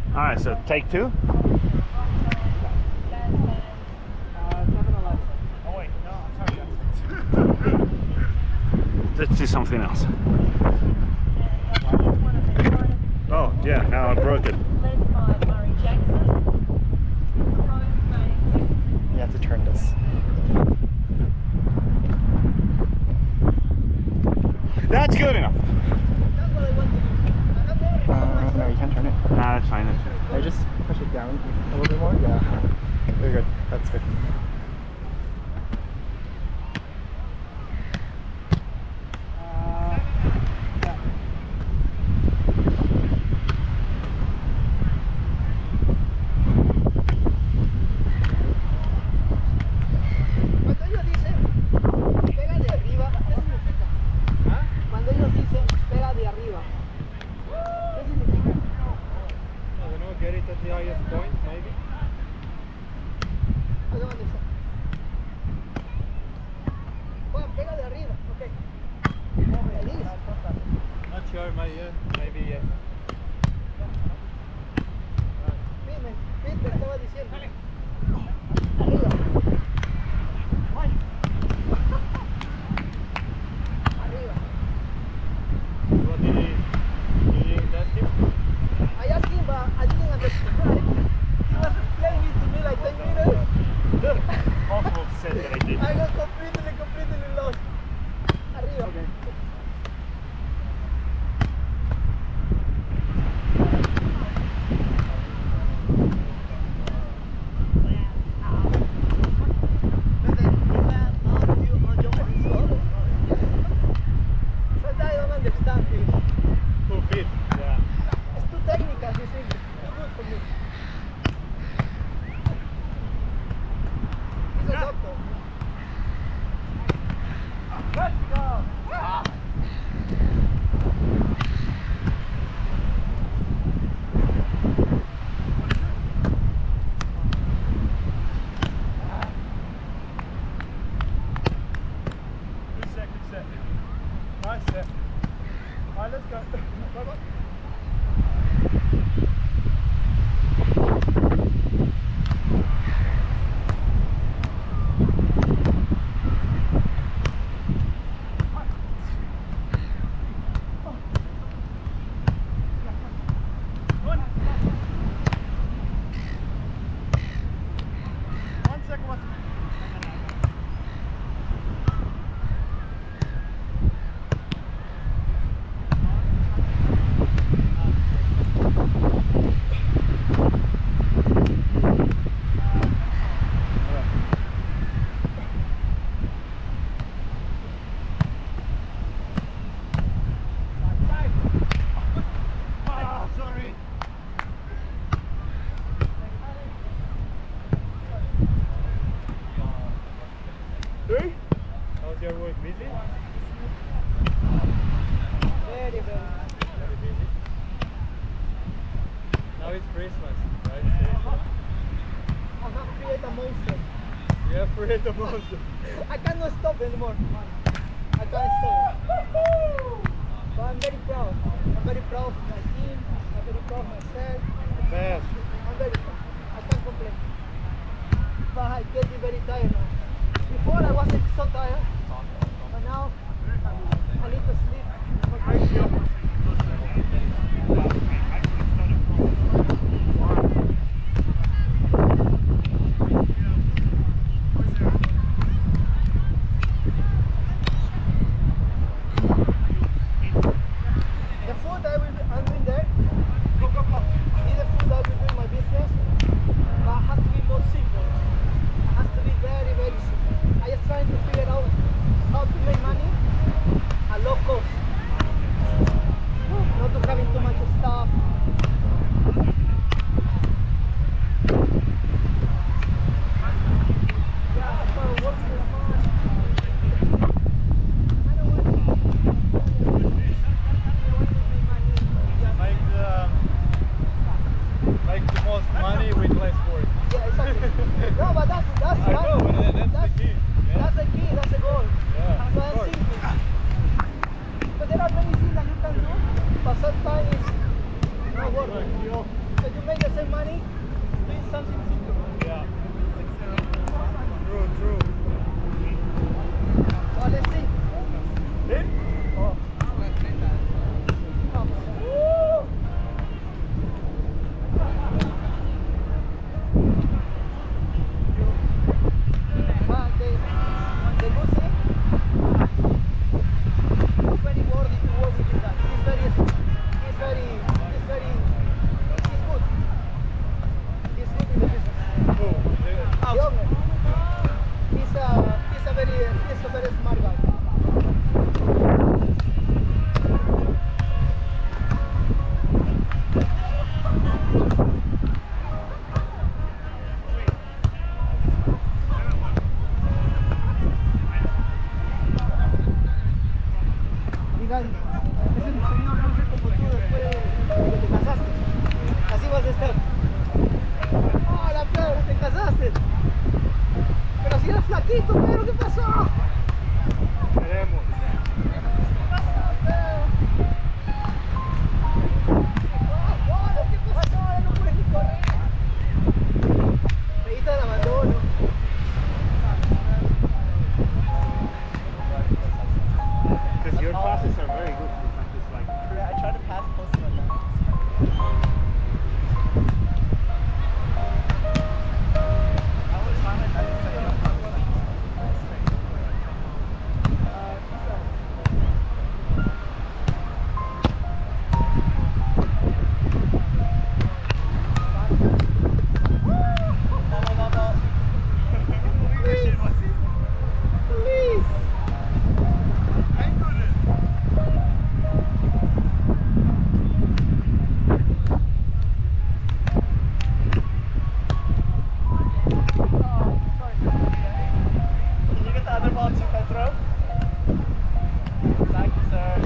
All right, so take two. Oh wait, no, I'm sorry. Let's do something else. Oh, yeah, now I broke it. You have to turn this. That's good enough. No, you can't turn it. Nah, that's fine. That's fine. I just push it down a little bit more. Yeah. Very good. That's good. Cuando ellos dicen pega de arriba, ¿qué significa? ¿Ah? Cuando ellos dicen pega de arriba, ¿qué significa? I don't know, get it at the highest point, maybe. I don't understand. Juan, pega de arriba, okay. Like this. Not sure, maybe yes. Pin, te estaba diciendo. Arriba. Arriba. What did you ask him? I asked him, but I didn't understand. He was explaining it to me like 10 minutes. Also said that I did. I got completely lost. Arriba. Okay. Sometimes I don't understand it. Full fit. Yeah. It's too technical, this is too good for me. He's a doctor. Let's go! Good set. Nice set. Alright, let's go. Bye-bye. One second. Sorry. Three? How's your work? Busy? Very, very. Very busy. Now it's Christmas, right? I have created a monster. You have created a monster. I cannot stop anymore. I can't stop. But I'm very proud. I'm very proud of my team. I'm very proud of myself. Fast. I'm very proud. I can't complain. But I get very tired now. Before I wasn't so tired, but now I need to sleep. The food I'm doing there, is the food I will do in my business, but it has to be more simple. It has to be very, very simple. I just trying to figure out how to make money at low cost. Not to having too much stuff. Yeah, for working hard. I don't want to make money. Make the most money with less work. Yeah, exactly. No, but that's I know, but that's the key. Yeah. That's the key, that's the goal. Yeah, So of I'm course. thinking. But there are many things that you can do, but sometimes it's not Look, working. because you make the same money doing something simple. Yeah. True. So let's see. In? Oh. Come. Woo! The good thing, it's very worthy to work with this guy. He's good. He's good in the business. Oh, yeah. The owner. He's a very smart guy. Digan, ese señor luce como tú después de que te casaste. Así vas a estar. Hola Pedro, te casaste. Pero si eres flaquito, Pedro, ¿qué pasó? Veremos. ¿Qué pasó, Pedro? Hola, ¿qué pasó? Ahora no puedes ni correr. Pedita del abandono. Because your passes are very good. It's like Yeah, I try to pass close to the line. I was trying my best to set it up. No. Please. Please. Can you get the other ball too, Pedro? Thank you, sir.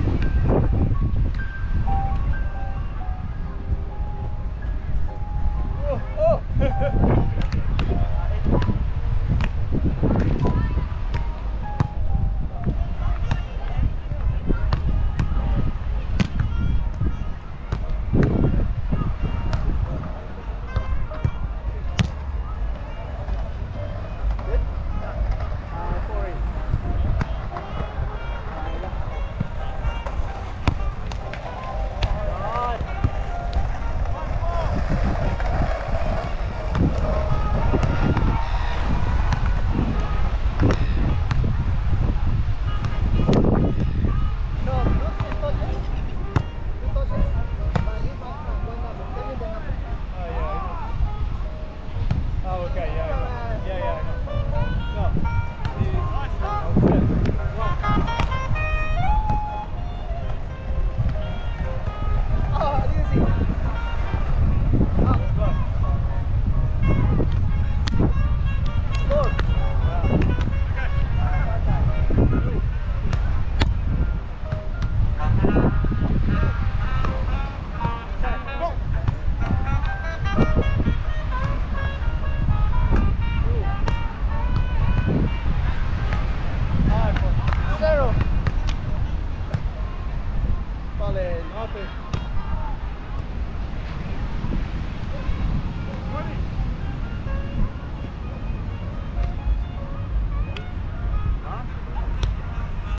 Oh, okay, yeah, I know. No. Oh, I didn't see. Score. Zero. Vale, nothing.